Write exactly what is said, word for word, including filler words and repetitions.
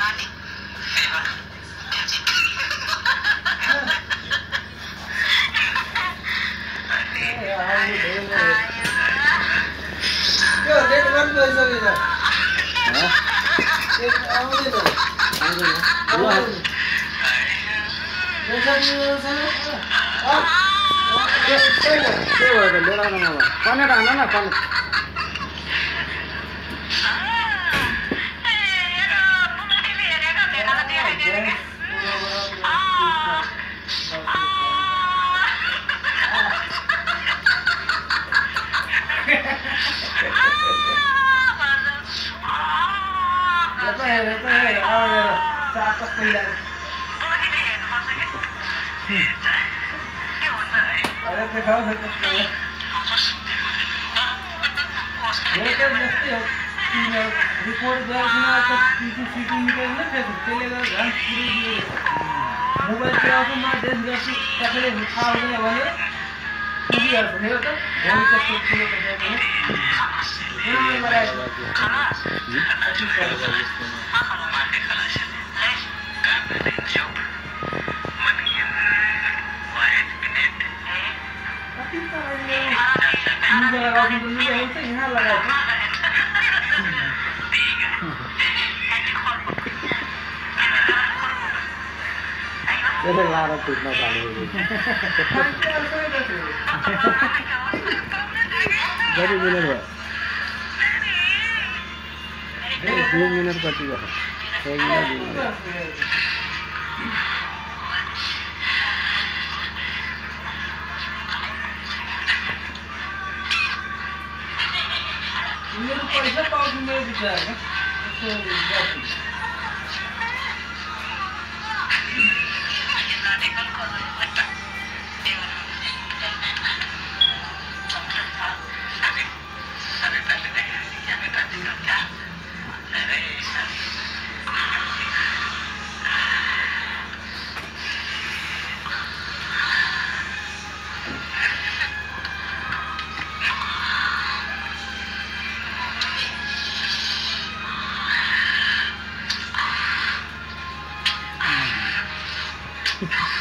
यो डेट वन गइसकेछ ह एक आउँदैन आउँदैन के भयो त लिएर आउनु मलाई कनेट हान न कनेट अरे दिखाओ फिर कुछ करो ये क्या जैसे हो रिपोर्ट द्वारा सुना तो सीटी सीटी निकल ना फिर चलेगा ध्यान पूरी ये मोबाइल पे आप ना देश जैसे कपड़े उठा होने वाले पूरी यार सुने तो फोन का कुछ नहीं कर रहे ये मेरा अच्छी कर मुझे लगा कि मुझे यहीं से यहाँ लगा था ये लारा टूटना चालू हो गई जल्दी मिनट है दो मिनट कटेगा छह मिनट मेरे पैसा पाँच मिनट बिताएगा तो बाकी Ha ha ha.